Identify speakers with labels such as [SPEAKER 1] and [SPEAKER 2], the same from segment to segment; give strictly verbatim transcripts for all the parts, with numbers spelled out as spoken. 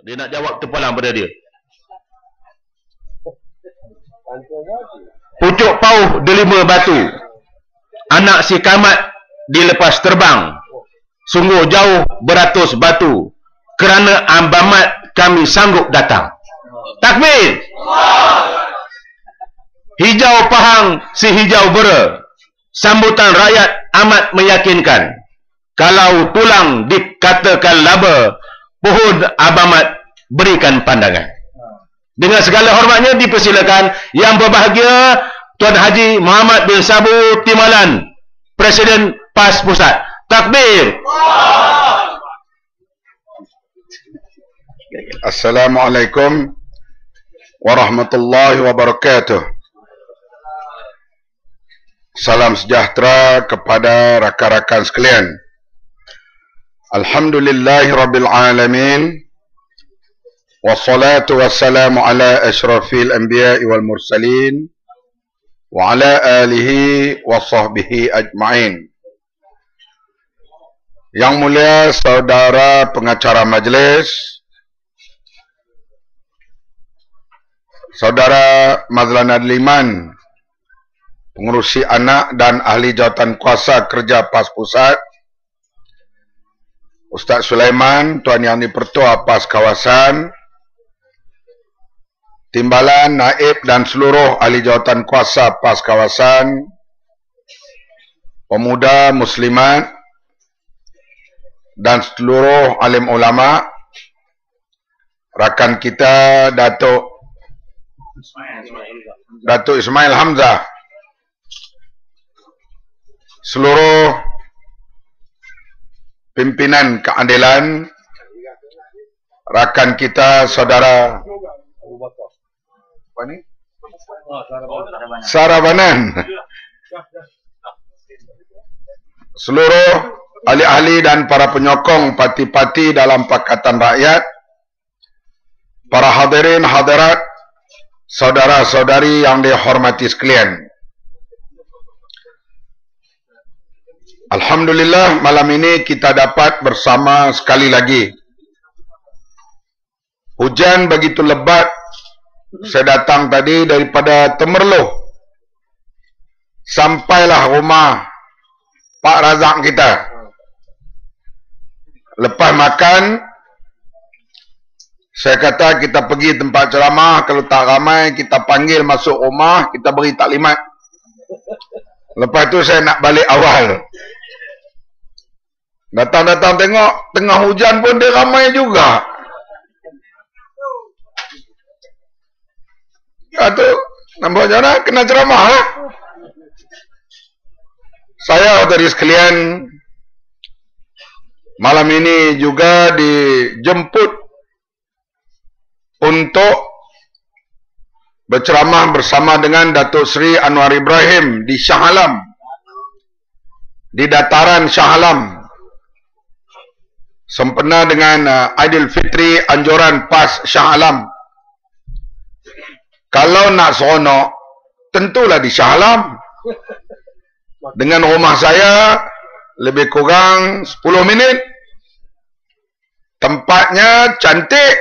[SPEAKER 1] Dia nak jawab terpulang pada dia. Pucuk pauh delima batu. Anak si kamat dilepas terbang. Sungguh jauh beratus batu. Kerana ambamat kami sanggup datang. Takbir. Hijau pahang si hijau bera. Sambutan rakyat amat meyakinkan. Kalau tulang dikatakan laba, pohon abamat berikan pandangan. Dengan segala hormatnya dipersilakan yang berbahagia Tuan Haji Muhammad bin Sabu Timalan, Presiden P A S Pusat. Takbir.
[SPEAKER 2] Assalamualaikum warahmatullahi wabarakatuh. Salam sejahtera kepada rakan-rakan sekalian. Alhamdulillahi rabbil alamin. Wassalatu wassalamu ala asyrafil anbiya'i wal mursalin wa ala alihi wa sahbihi ajma'in. Yang mulia saudara pengacara majlis, saudara Mazlan Adliman, pengurusi anak dan ahli jawatan kuasa kerja P A S Pusat, Ustaz Sulaiman, Tuan Yang di-Pertua P A S Kawasan, Timbalan, Naib dan seluruh ahli jawatan kuasa P A S Kawasan, pemuda muslimat dan seluruh alim ulama, rakan kita Datuk Datuk Ismail Hamzah, seluruh pimpinan keadilan, rakan kita saudara apa ni? Sarabanan, seluruh ahli-ahli dan para penyokong parti-parti dalam Pakatan Rakyat, para hadirin hadirat, saudara-saudari yang dihormati sekalian. Alhamdulillah, malam ini kita dapat bersama sekali lagi. Hujan begitu lebat. Saya datang tadi daripada Temerloh. Sampailah rumah Pak Razak kita. Lepas makan, saya kata kita pergi tempat ceramah. Kalau tak ramai, kita panggil masuk rumah, kita beri taklimat. Lepas tu saya nak balik awal. Datang-datang tengok, tengah hujan pun dia ramai juga. Ya tu, nampak macam mana? Kena ceramah lah. Saya dari sekalian, malam ini juga dijemput untuk berceramah bersama dengan Datuk Seri Anwar Ibrahim di Shah Alam, di dataran Shah Alam, sempena dengan uh, Aidilfitri anjuran P A S Shah Alam. Kalau nak seronok, tentulah di Shah Alam. Dengan rumah saya lebih kurang sepuluh minit. Tempatnya cantik,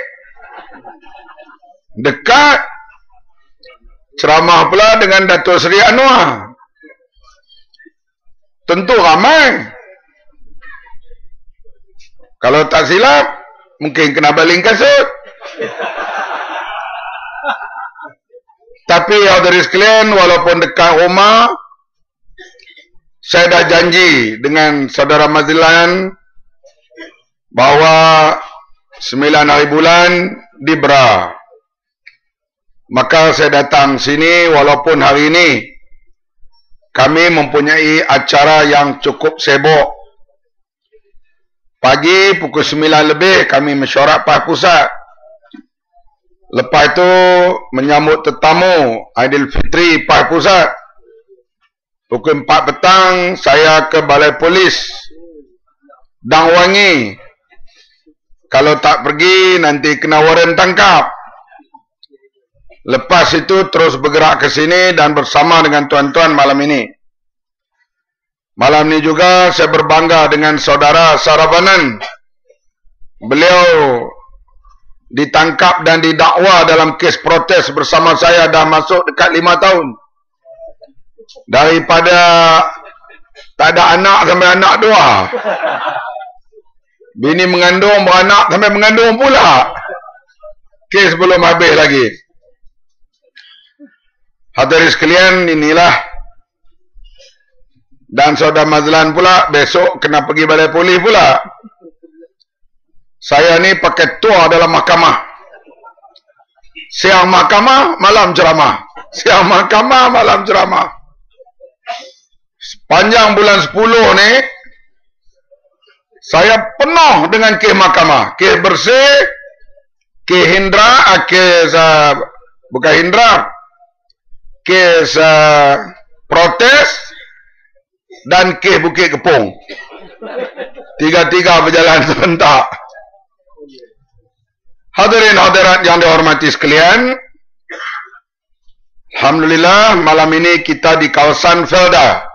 [SPEAKER 2] dekat, ceramah pula dengan Datuk Seri Anwar. Tentu ramai. Kalau tak silap, mungkin kena baling kasut. Tapi hadirin sekalian, walaupun dekat rumah, saya dah janji dengan saudara Mazlan bahawa sembilan hari bulan di Bra. Maka saya datang sini walaupun hari ini kami mempunyai acara yang cukup sibuk. Pagi pukul sembilan lebih kami mesyuarat P A S Pusat. Lepas itu menyambut tetamu Aidilfitri P A S Pusat. Pukul empat petang saya ke Balai Polis Dang Wangi. Kalau tak pergi nanti kena waran tangkap. Lepas itu terus bergerak ke sini dan bersama dengan tuan-tuan malam ini. Malam ini juga saya berbangga dengan saudara Sarabanan. Beliau ditangkap dan didakwa dalam kes protes bersama saya dah masuk dekat lima tahun. Daripada tak ada anak sampai anak dua. Bini mengandung, beranak sampai mengandung pula. Kes belum habis lagi. Hadirin sekalian, inilah. Dan saudara Mazlan pula besok kena pergi balai polis pula. Saya ni pakai tua dalam mahkamah. Siang mahkamah, malam ceramah. Siang mahkamah, malam ceramah. Sepanjang bulan sepuluh ni saya penuh dengan kes mahkamah. Kes bersih, kes Hindra, kes uh, bukan Hindra, kes uh, protes dan kes Bukit Kepung. Tiga-tiga berjalan serentak. Hadirin hadirat yang dihormati sekalian, alhamdulillah malam ini kita di kawasan Felda.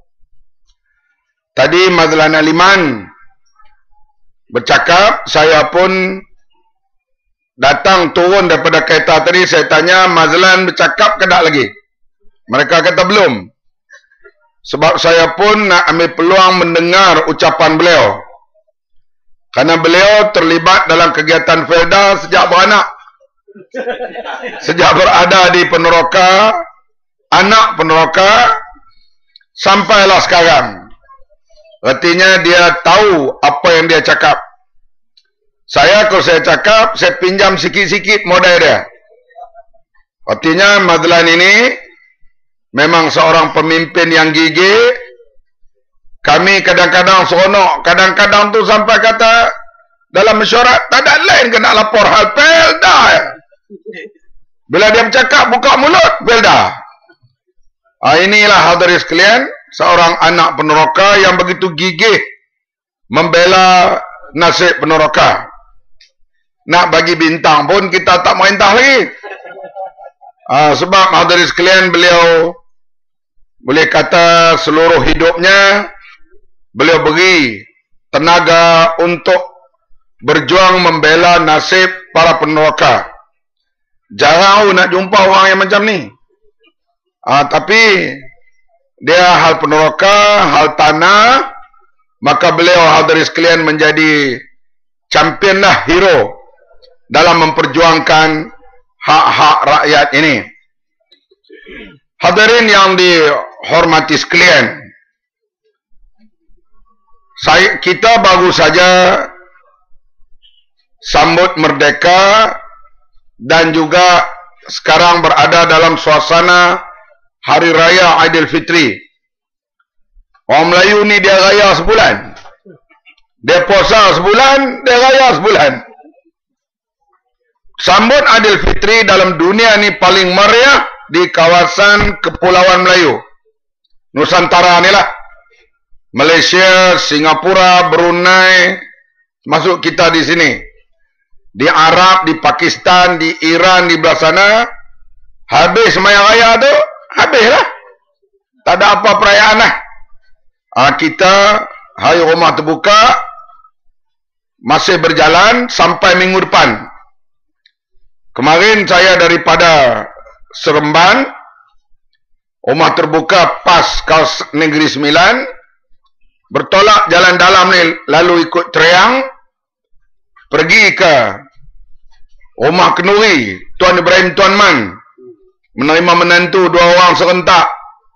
[SPEAKER 2] Tadi Mazlan Aliman bercakap, saya pun datang turun daripada kereta tadi, saya tanya Mazlan bercakap ke tak lagi? Mereka kata belum. Sebab saya pun nak ambil peluang mendengar ucapan beliau. Karena beliau terlibat dalam kegiatan Felda sejak beranak. Sejak berada di Peneroka, anak Peneroka, sampailah sekarang. Artinya dia tahu apa yang dia cakap. Saya kalau saya cakap, saya pinjam sikit-sikit modal dia. Artinya Mazlan ini memang seorang pemimpin yang gigih. Kami kadang-kadang seronok, kadang-kadang tu sampai kata dalam mesyuarat, tak ada lain ke nak lapor hal Felda. Bila dia bercakap, buka mulut, Felda. Ah, inilah hadirin sekalian, seorang anak Peneroka yang begitu gigih membela nasib Peneroka. Nak bagi bintang pun kita tak mau entah lagi. Ah, sebab hadirin sekalian, beliau boleh kata seluruh hidupnya beliau beri tenaga untuk berjuang membela nasib para Peneroka. Jarang nak jumpa orang yang macam ni. Ah, tapi dia hal Peneroka, hal tanah, maka beliau hadirin sekalian menjadi champion lah, hero dalam memperjuangkan hak-hak rakyat ini. Hadirin yang dihormati sekalian, saya, kita baru saja sambut merdeka dan juga sekarang berada dalam suasana Hari Raya Aidilfitri. Orang Melayu ni dia raya sebulan. Dia puasa sebulan, dia raya sebulan. Sambut Aidilfitri dalam dunia ni paling meriah di kawasan Kepulauan Melayu. Nusantara ni lah. Malaysia, Singapura, Brunei, masuk kita di sini. Di Arab, di Pakistan, di Iran, di belah sana, habis sembahyang raya tu, habislah. Tak ada apa perayaan lah. Ah, kita, hari rumah terbuka, masih berjalan sampai minggu depan. Kemarin saya daripada Seremban, rumah terbuka pas kaus Negeri Sembilan, bertolak jalan dalam ni, lalu ikut Triang, pergi ke rumah Kenuri, Tuan Ibrahim Tuan Man, menerima menantu dua orang serentak.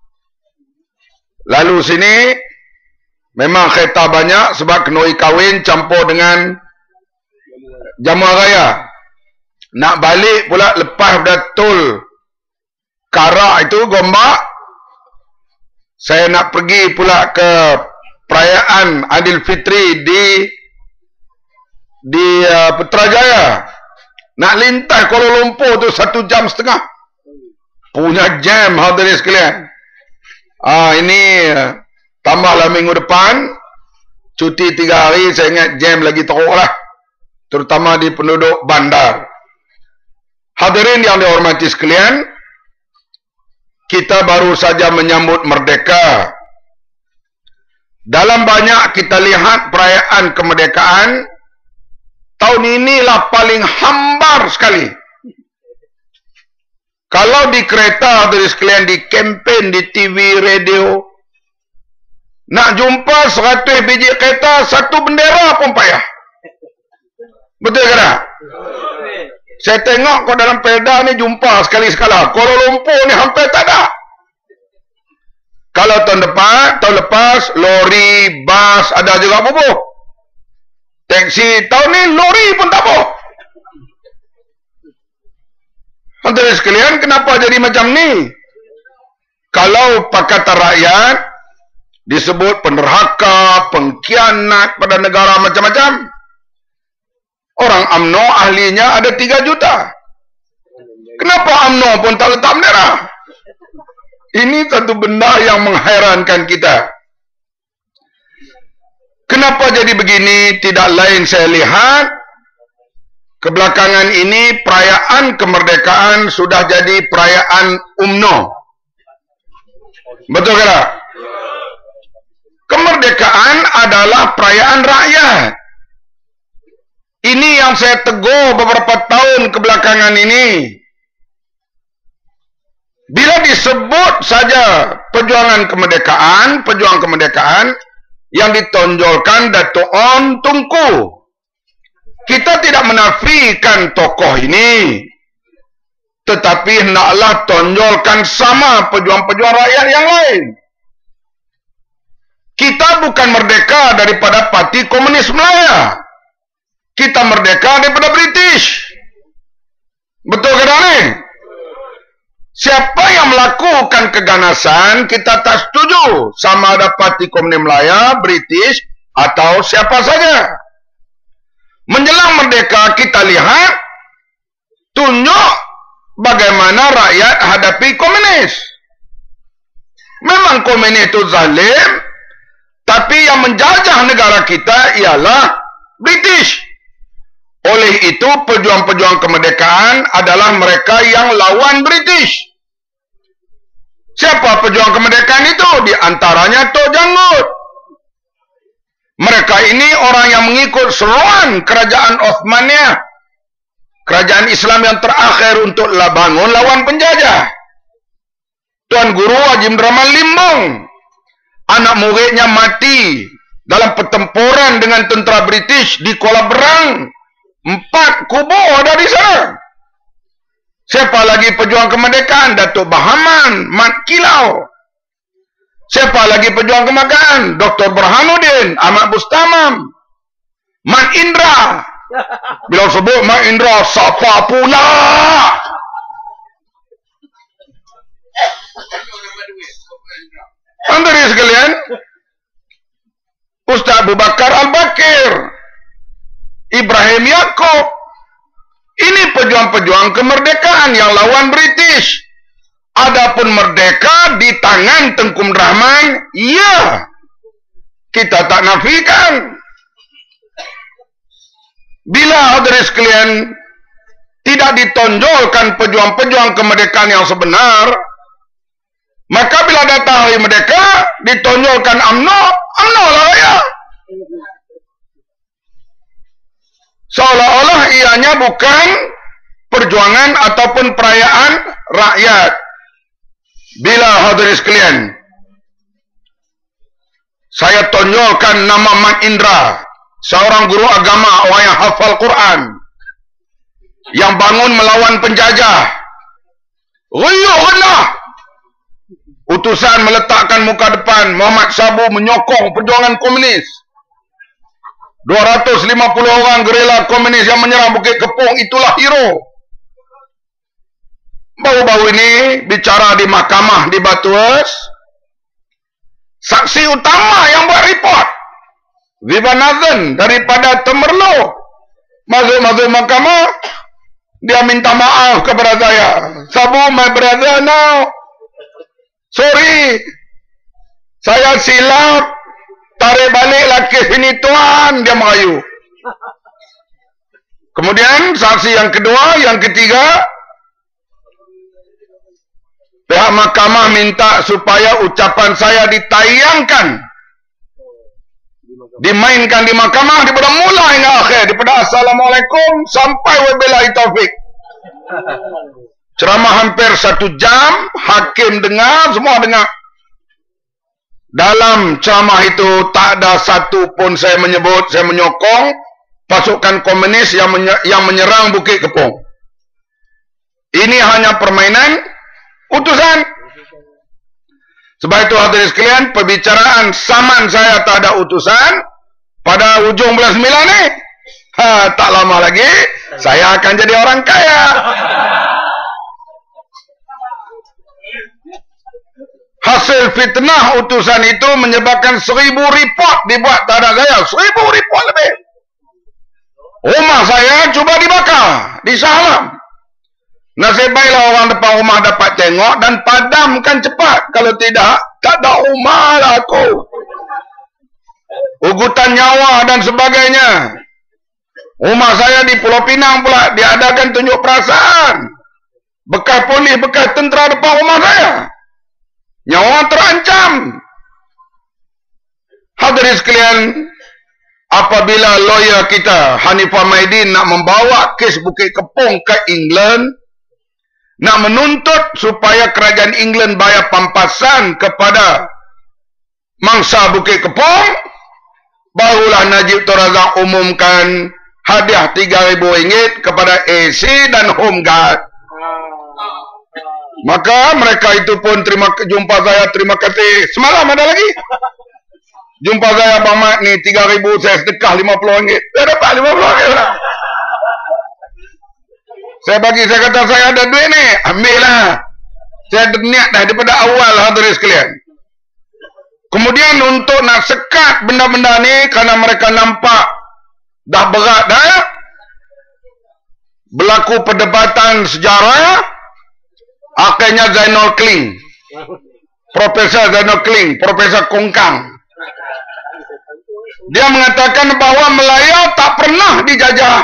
[SPEAKER 2] Lalu sini, memang kereta banyak, sebab Kenuri kahwin campur dengan jamuan raya. Nak balik pula, lepas dah tol Karak itu, Gombak, saya nak pergi pula ke perayaan Aidilfitri di di uh, Putrajaya. Nak lintas Kuala Lumpur tu satu jam setengah. Punya jam hadirin sekalian. Ah, ini uh, tambahlah minggu depan cuti tiga hari, saya ingat jam lagi teruk lah, terutama di penduduk bandar. Hadirin yang dihormati sekalian, kita baru saja menyambut merdeka. Dalam banyak kita lihat perayaan kemerdekaan, tahun inilah paling hambar sekali. Kalau di kereta, dari sekalian di kempen, di T V, radio, nak jumpa seratus biji kereta, satu bendera pun payah. Betul ke tak? Saya tengok kau dalam Perda ni jumpa sekali-sekala. Kuala Lumpur ni hampir tak ada. Kalau tahun depan, tahun lepas, lori, bas, ada juga bubuh. Taksi, tahun ni lori pun tak bubuh. Hadirin sekalian, kenapa jadi macam ni? Kalau Pakatan Rakyat disebut penerhaka, pengkhianat pada negara macam-macam, orang U M N O ahlinya ada tiga juta. Kenapa U M N O pun tak letak bendera? Ini satu benda yang menghairankan kita. Kenapa jadi begini? Tidak lain saya lihat, kebelakangan ini perayaan kemerdekaan sudah jadi perayaan U M N O. Betul ke tak? Kemerdekaan adalah perayaan rakyat. Ini yang saya tegur beberapa tahun kebelakangan ini. Bila disebut saja perjuangan kemerdekaan, perjuangan kemerdekaan, yang ditonjolkan Dato' On Tunku. Kita tidak menafikan tokoh ini, tetapi hendaklah tonjolkan sama pejuang-pejuang rakyat yang lain. Kita bukan merdeka daripada Parti Komunis Melaya. Kita merdeka daripada British. Betul ke tak ni? Siapa yang melakukan keganasan, kita tak setuju. Sama ada Parti Komunis Melaya, British, atau siapa saja. Menjelang merdeka, kita lihat, tunjuk bagaimana rakyat hadapi komunis. Memang komunis itu zalim, tapi yang menjajah negara kita ialah British. Oleh itu, pejuang-pejuang kemerdekaan adalah mereka yang lawan British. Siapa pejuang kemerdekaan itu? Di antaranya Tok Janggut. Mereka ini orang yang mengikut seruan kerajaan Osmaniyah, kerajaan Islam yang terakhir untuk bangun lawan penjajah. Tuan Guru Haji Rahman Limbong, anak muridnya mati dalam pertempuran dengan tentera British di Kuala Berang. Empat kubur ada di sana. Siapa lagi pejuang kemerdekaan? Datuk Bahaman, Mat Kilau. Siapa lagi pejuang kemerdekaan? Doktor Burhanuddin, Ahmad Bustamam, Mat Indra. Bila sebut Mat Indra, siapa pula? Hadirin sekalian, Ustaz Abu Bakar Al-Bakir, Ibrahim Yaakob, ini pejuang-pejuang kemerdekaan yang lawan British. Adapun merdeka di tangan Tengku Rahman, ya, kita tak nafikan. Bila hadirin sekalian tidak ditonjolkan pejuang-pejuang kemerdekaan yang sebenar, maka bila datang hari merdeka, ditonjolkan U M N O, U M N O lah ya. Seolah-olah ianya bukan perjuangan ataupun perayaan rakyat. Bila hadirin sekalian, saya tonjolkan nama Mat Indra, seorang guru agama, orang yang hafal Quran, yang bangun melawan penjajah. Ruyuk rendah. Utusan meletakkan muka depan, Muhammad Sabu menyokong perjuangan komunis. dua ratus lima puluh orang gerila komunis yang menyerang Bukit Kepung, itulah hero. Baru-baru ini bicara di mahkamah di Batuas, saksi utama yang buat report, Vivan Nazan daripada Temerloh, masuk-masuk mahkamah, dia minta maaf kepada saya. Sabu, my brother, now, sorry, saya silap, tarik baliklah kes ini tuan, dia merayu. Kemudian saksi yang kedua, yang ketiga, pihak mahkamah minta supaya ucapan saya ditayangkan dimainkan di mahkamah daripada mula hingga akhir, daripada Assalamualaikum sampai wabillahi taufik. Ceramah hampir satu jam, hakim dengar, semua dengar. Dalam ceramah itu tak ada satu pun saya menyebut, saya menyokong pasukan komunis yang menye yang menyerang Bukit Kepong. Ini hanya permainan utusan. Sebab itu hadirin sekalian, perbicaraan saman saya tak ada utusan pada ujung bulan sembilan ni. Ha, tak lama lagi saya akan jadi orang kaya. Hasil fitnah utusan itu menyebabkan seribu report dibuat terhadap saya. Seribu report lebih. Rumah saya cuba dibakar di Shah Alam. Nasib baiklah orang depan rumah dapat tengok dan padamkan cepat. Kalau tidak, tak ada rumah lah aku. Ugutan nyawa dan sebagainya. Rumah saya di Pulau Pinang pula diadakan tunjuk perasaan. Bekas polis, bekas tentera depan rumah saya. Nyawa terancam. Hadirin sekalian, apabila lawyer kita Hanifah Maidin nak membawa kes Bukit Kepong ke England, nak menuntut supaya kerajaan England bayar pampasan kepada mangsa Bukit Kepong, barulah Najib Tun Razak umumkan hadiah tiga ribu ringgit kepada A C dan Home Guard. Maka mereka itu pun terima jumpa saya, terima kasih. Semalam ada lagi jumpa saya, Abang Mat ni tiga ribu saya sedekah lima puluh ringgit. Saya dapat lima puluh ringgit lah. Saya bagi, saya kata saya ada duit ni, ambil lah. Saya ada niat dah daripada awal, hadirin sekalian. Kemudian untuk nak sekat benda-benda ni, kerana mereka nampak dah berat dah, berlaku perdebatan sejarah. Akhirnya Zainul Kling, Profesor Zainul Kling, Profesor Kongkang, dia mengatakan bahawa Melayu tak pernah dijajah.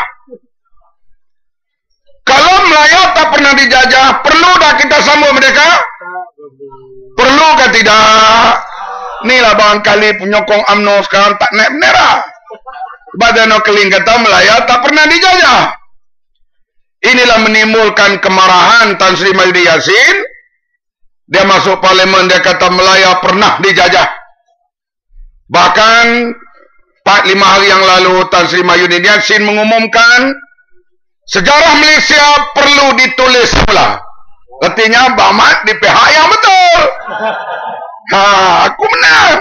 [SPEAKER 2] Kalau Melayu tak pernah dijajah, perlu dah kita sambut mereka? Perlu ke tidak? Inilah barangkali penyokong U M N O sekarang tak naik bendera. Sebab Zainul Kling kata Melayu tak pernah dijajah. Inilah menimbulkan kemarahan Tan Sri Mahyudin Yassin. Dia masuk parlimen, dia kata Melayu pernah dijajah. Bahkan empat lima hari yang lalu Tan Sri Mahyudin Yassin mengumumkan sejarah Malaysia perlu ditulis pula. Artinya Bamat di pihak yang betul. Ha, aku menang.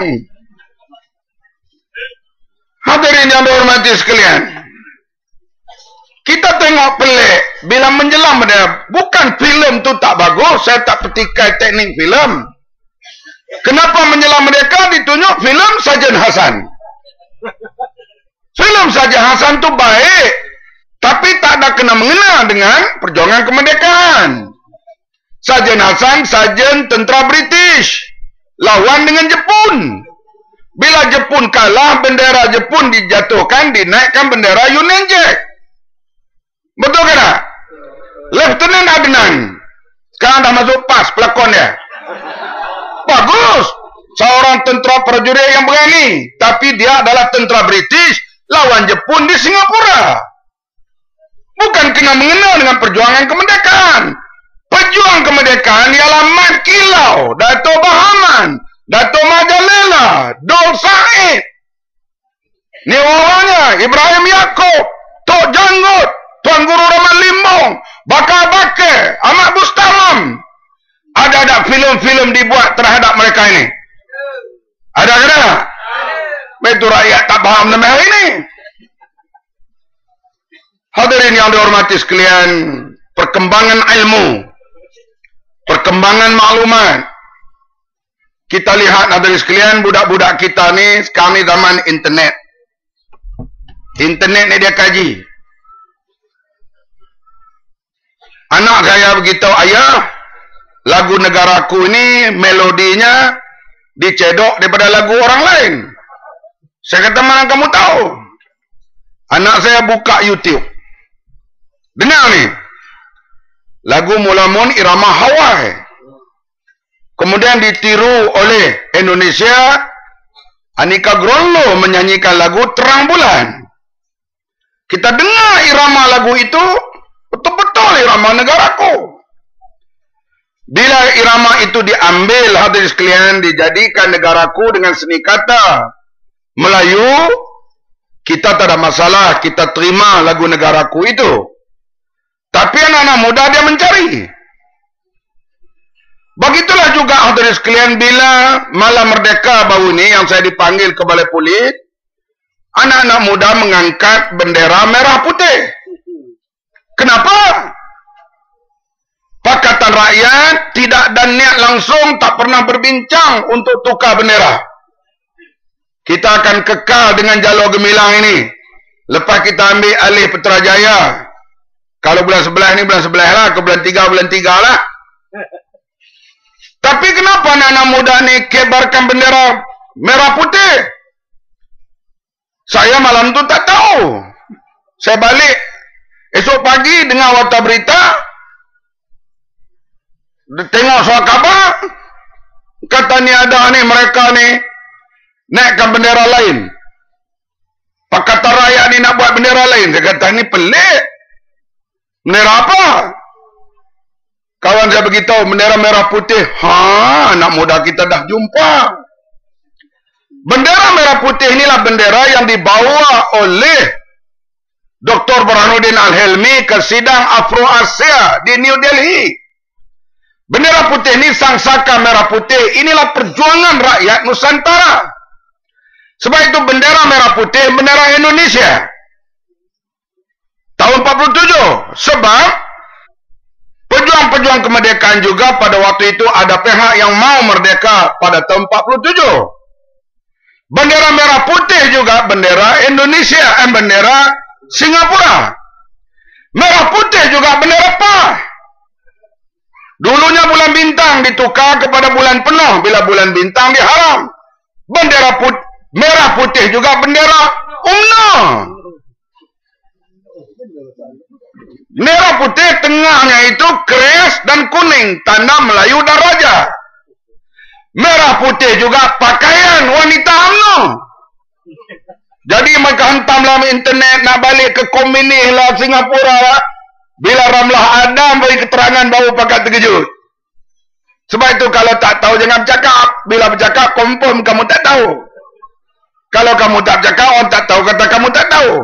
[SPEAKER 2] Hadirin yang dihormati sekalian, kita tengok pelik bila menjelang benda. Bukan filem tu tak bagus, saya tak petikai teknik filem. Kenapa menjelang mereka ditunjuk filem Sarjan Hasan? Filem Sarjan Hasan tu baik, tapi tak ada kena mengena dengan perjuangan kemerdekaan. Sarjan Hasan sarjan tentera British, lawan dengan Jepun. Bila Jepun kalah, bendera Jepun dijatuhkan, dinaikkan bendera Union Jack. Betul ke tak? Lieutenant Adnan sekarang dah masuk pas pelakon dia. Bagus. Seorang tentera prajurit yang berani, tapi dia adalah tentera British lawan Jepun di Singapura. Bukan kena mengena dengan perjuangan kemerdekaan. Pejuang kemerdekaan ialah Mat Kilau, Dato' Bahaman, Dato' Majalela, Dol Said. Ni orangnya Ibrahim Yaakob, Tok Janggut, Tuan Guru Rahman Limbong, Bakar Bakar, Ahmad Bustamam. Ada-ada filem-filem dibuat terhadap mereka ini? Ada ke tak? Betul rakyat tak faham nama hari ini. Hadirin yang dihormati sekalian, perkembangan ilmu, perkembangan maklumat. Kita lihat hadirin sekalian, budak-budak kita ni sekarang ni zaman internet. Internet ni dia kaji. Anak saya beritahu, ayah, lagu negaraku ini melodinya dicedok daripada lagu orang lain. Saya kata, mana kamu tahu? Anak saya buka YouTube. Dengar ni. Lagu Mula Mun irama Hawaii. Kemudian ditiru oleh Indonesia Anika Grollo menyanyikan lagu Terang Bulan. Kita dengar irama lagu itu, betul-betul irama negaraku. Bila irama itu diambil, hadirin sekalian, dijadikan negaraku dengan seni kata Melayu, kita tak ada masalah, kita terima lagu negaraku itu. Tapi anak-anak muda dia mencari. Begitulah juga hadirin sekalian, bila malam merdeka baru ini yang saya dipanggil ke Balai Polis, anak-anak muda mengangkat bendera merah putih. Kenapa? Pakatan Rakyat tidak ada niat langsung, tak pernah berbincang untuk tukar bendera. Kita akan kekal dengan jalur gemilang ini. Lepas kita ambil alih Putrajaya. Kalau bulan sebelah ini, bulan sebelah lah. Ke bulan tiga, bulan tiga lah. Tapi kenapa anak-anak muda ni kebarkan bendera merah putih? Saya malam tu tak tahu. Saya balik esok pagi dengar warta berita, tengok soal khabar, kata ni ada ni mereka ni naikkan bendera lain. Pakatan Rakyat ni nak buat bendera lain. Saya kata ni pelik. Bendera apa? Kawan saya beritahu bendera merah putih. Ha, anak muda kita dah jumpa. Bendera merah putih inilah bendera yang dibawa oleh Doktor Burhanuddin Al-Helmi ke sidang Afro-Asia di New Delhi. Bendera putih ini, sang saka merah putih, inilah perjuangan rakyat Nusantara. Sebab itu bendera merah putih, bendera Indonesia. Tahun empat puluh tujuh. Sebab pejuang-pejuang kemerdekaan juga pada waktu itu ada pihak yang mau merdeka pada tahun empat puluh tujuh. Bendera merah putih juga bendera Indonesia, eh, bendera Singapura. Merah putih juga bendera P A H. Dulunya bulan bintang ditukar kepada bulan penuh bila bulan bintang diharam. Bendera put merah putih juga bendera U M N O. Merah putih tengahnya itu keris dan kuning, tanda Melayu dan Raja. Merah putih juga pakaian wanita U M N O. Jadi mereka hantam dalam internet nak balik ke komunis lah Singapura lah. Bila Ramlah Adam beri keterangan baru pakat terkejut. Sebab itu kalau tak tahu jangan bercakap. Bila bercakap confirm kamu tak tahu. Kalau kamu tak bercakap orang tak tahu kata kamu tak tahu.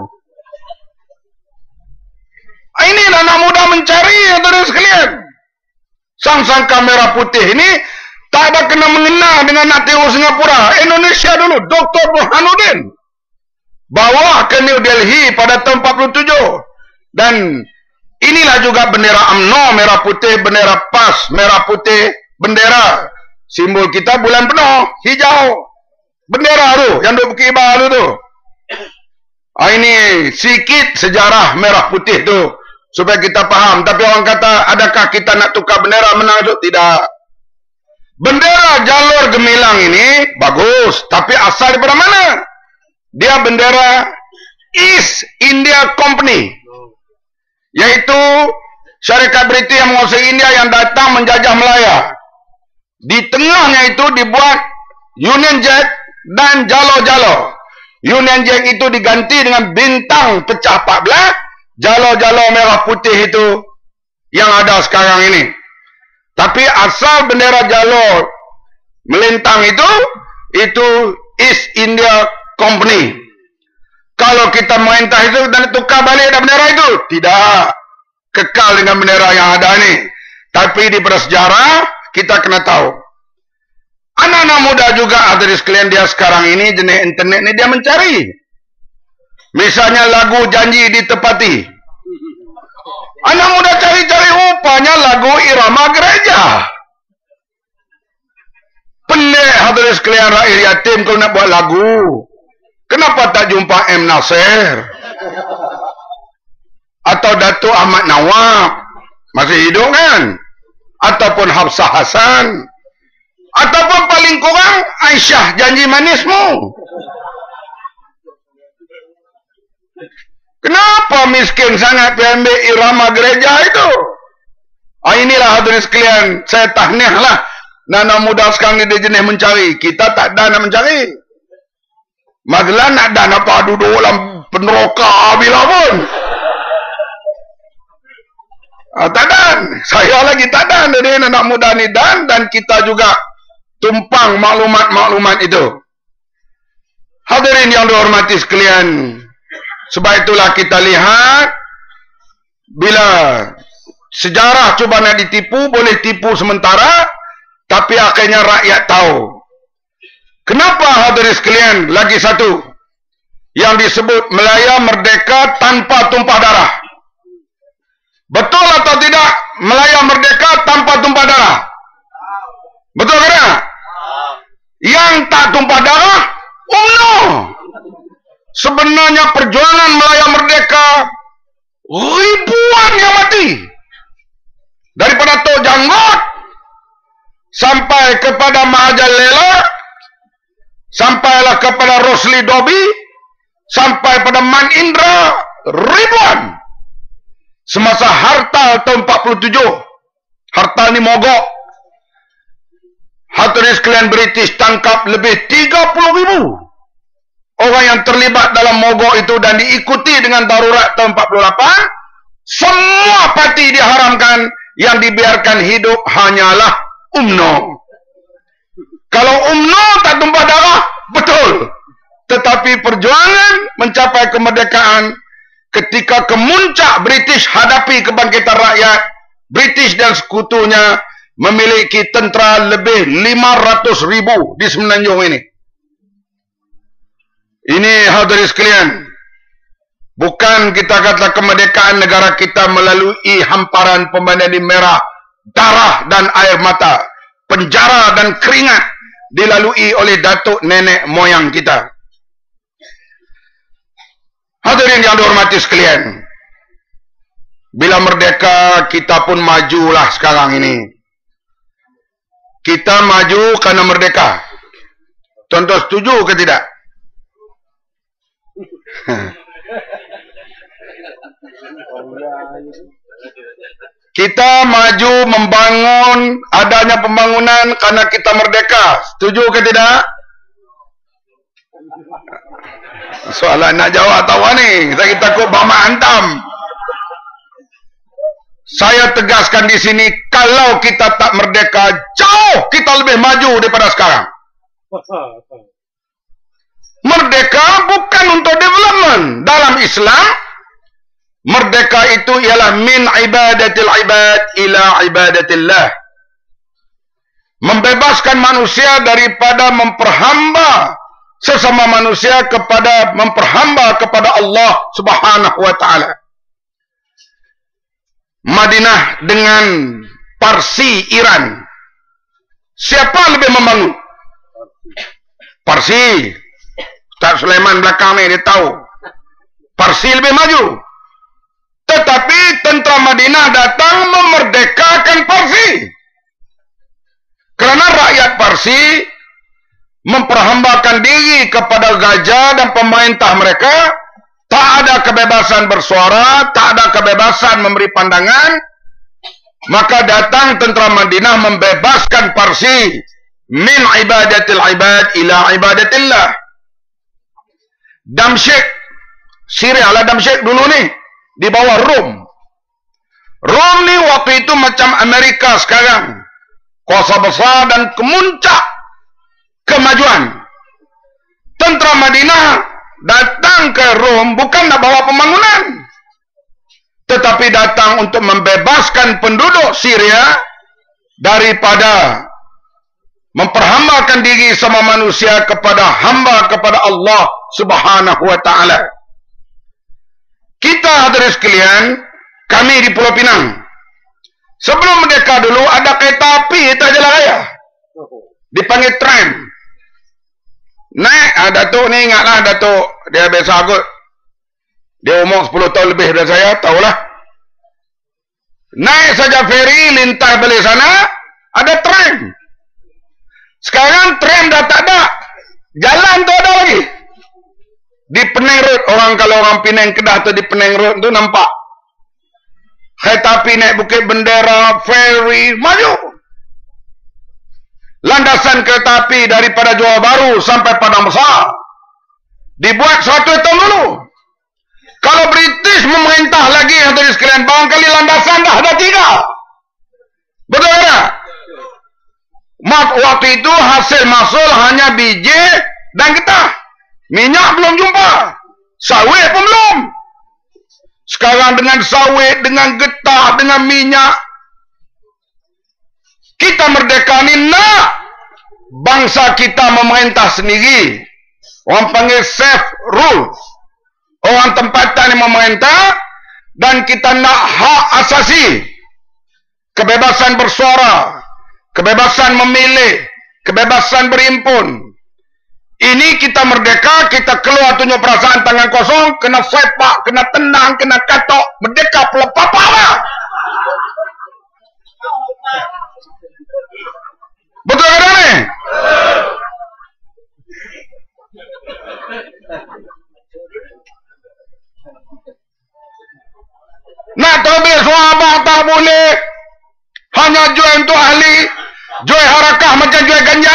[SPEAKER 2] Ini anak muda mencari saudara sekalian. Sang-sang kamera putih ini tak ada kena mengena dengan nak tiru Singapura. Indonesia dulu, Doktor Burhanuddin bawa ke New Delhi pada tahun empat puluh tujuh. Dan inilah juga bendera U M N O, merah putih, bendera P A S, merah putih, bendera. Simbol kita bulan penuh, hijau. Bendera tu, yang duk berkibar tu tu. Ah, ini sikit sejarah merah putih tu. Supaya kita faham. Tapi orang kata, adakah kita nak tukar bendera menang tu? Tidak. Bendera jalur gemilang ini bagus. Tapi asal daripada mana? Dia bendera East India Company. Yaitu syarikat British yang menguasai India yang datang menjajah Melaya. Di tengahnya itu dibuat Union Jack dan jalo-jalo. Union Jack itu diganti dengan bintang pecah empat belas. Jalo-jalo merah putih itu yang ada sekarang ini. Tapi asal bendera jalo melintang itu, itu East India Company. Kalau kita merintah itu dan tukar balik dan bendera itu, tidak. Kekal dengan bendera yang ada ini. Tapi di sejarah kita kena tahu. Anak-anak muda juga ada di sekalian dia sekarang ini jenis internet ini dia mencari. Misalnya lagu Janji Ditepati. Anak muda cari-cari rupanya lagu irama gereja. Pelik hadirin sekalian rakyat yatim kalau nak buat lagu. Kenapa tak jumpa M. Nasir? Atau Datuk Ahmad Nawab? Masih hidup kan? Ataupun Hafsah Hasan? Ataupun paling kurang Aisyah Janji Manismu? Kenapa miskin sangat ambil irama gereja itu? Ah, inilah hadirin sekalian, saya tahniah lah. Anak muda sekarang ni dia jenis mencari. Kita tak ada nak mencari. Madlan nak dan apa duduk dalam peneroka bila pun. Ah, tak dan. Saya lagi tak dan. Jadi anak muda ni dan. Dan kita juga tumpang maklumat-maklumat itu. Hadirin yang dihormati sekalian. Sebab itulah kita lihat. Bila sejarah cuba nak ditipu, boleh tipu sementara. Tapi akhirnya rakyat tahu. Kenapa hadirin sekalian? Lagi satu. Yang disebut Melaya merdeka tanpa tumpah darah. Betul atau tidak Melaya merdeka tanpa tumpah darah? Betul ke tak? Yang tak tumpah darah, U M N O. Sebenarnya perjuangan Melaya merdeka, ribuan yang mati. Daripada Tok Janggut, sampai kepada Mahajalela, sampailah kepada Rosli Dobi, sampai pada Man Indra, ribuan. Semasa hartal tahun empat puluh tujuh, hartal ni mogok. Hadirin sekalian, British tangkap lebih tiga puluh ribu orang yang terlibat dalam mogok itu dan diikuti dengan darurat tahun empat puluh lapan. Semua parti diharamkan, yang dibiarkan hidup hanyalah U M N O. Kalau U M N O tak tumpah darah, betul. Tetapi perjuangan mencapai kemerdekaan, ketika kemuncak British hadapi kebangkitan rakyat, British dan sekutunya memiliki tentera lebih lima ratus ribu di Semenanjung ini. Ini hadirin sekalian, bukan kita kata kemerdekaan negara kita melalui hamparan pemandangan merah, darah dan air mata, penjara dan keringat dilalui oleh datuk nenek moyang kita. Hadirin yang dihormati sekalian, bila merdeka kita pun majulah sekarang ini. Kita maju kerana merdeka. Tuan-tuan setuju ke tidak? Kita maju membangun, adanya pembangunan kerana kita merdeka. Setuju ke tidak? Soalan nak jawab tahu ni. Saya takut Bama hantam. Saya tegaskan di sini, kalau kita tak merdeka, jauh kita lebih maju daripada sekarang. Merdeka bukan untuk development. Dalam Islam, merdeka itu ialah min ibadatil ibad ila ibadatillah. Membebaskan manusia daripada memperhamba sesama manusia kepada memperhamba kepada Allah Subhanahu wa taala. Madinah dengan Parsi Iran, siapa lebih membangun? Parsi. Ustaz Sulaiman belakang ni dia tahu Parsi lebih maju. Tetapi tentera Madinah datang memerdekakan Parsi. Kerana rakyat Parsi memperhambakan diri kepada gajah dan pemerintah mereka, tak ada kebebasan bersuara, tak ada kebebasan memberi pandangan, maka datang tentera Madinah membebaskan Parsi min ibadatil ibad ila ibadatillah. Damsyik, Syria lah Damsyik dulu ni, di bawah Rom. Rom ni waktu itu macam Amerika sekarang, kuasa besar dan kemuncak kemajuan. Tentera Madinah datang ke Rom bukan nak bawa pembangunan, tetapi datang untuk membebaskan penduduk Syria daripada memperhambakan diri sama manusia kepada hamba kepada Allah Subhanahu wa taala. Kita hadirin sekalian, kami di Pulau Pinang, sebelum merdeka dulu ada kereta api atas jalan raya, dipanggil tram. Naik, ah, Datuk ni ingatlah, Datuk dia biasa kot, dia umur sepuluh tahun lebih daripada saya, tahulah. Naik saja feri, lintas balik sana, ada tram. Sekarang tram dah tak ada, jalan tu ada lagi. Di Penang Road, orang kalau orang Penang Kedah tu di Penang Road tu nampak kereta api naik Bukit Bendera, feri, maju. Landasan kereta api daripada Johor Bahru sampai Padang Besar, Dibuat suatu tahun dulu. Kalau British memerintah lagi, hadirin sekalian, barangkali landasan dah ada tiga. Betul tak? Waktu itu hasil mahsul hanya biji dan getah. Minyak belum jumpa. Sawit pun belum. Sekarang dengan sawit, dengan getah, dengan minyak, kita merdeka ni nak bangsa kita memerintah sendiri. Orang panggil self rule. Orang tempatan yang memerintah, dan kita nak hak asasi. Kebebasan bersuara, kebebasan memilih, kebebasan berhimpun. Ini kita merdeka, kita keluar tunjuk perasaan tangan kosong, kena sepak, kena tenang, kena katok, merdeka pelepapa lah. Betul ke tak ni? Nak tabir sahabat tak boleh. Hanya jual untuk ahli. Jual harakah macam jual ganja.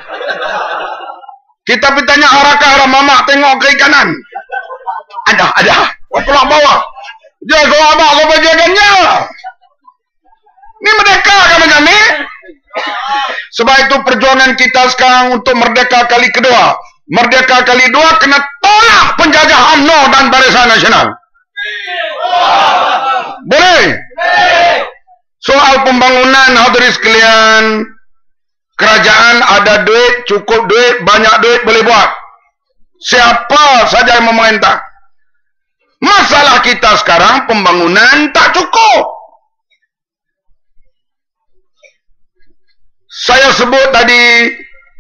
[SPEAKER 2] Kita pergi tanya harakah lah, mamak tengok kiri kanan. Ada, ada. Pulang bawah. Jual sahabat sampai jual ganja. Ni merdeka kan macam ni? Sebab itu perjuangan kita sekarang untuk merdeka kali kedua. Merdeka kali dua kena tolak penjajah U M N O dan Barisan Nasional. Boleh? Soal pembangunan, hadirin sekalian, kerajaan ada duit, cukup duit, banyak duit boleh buat. Siapa saja yang memerintah. Masalah kita sekarang pembangunan tak cukup. Saya sebut tadi,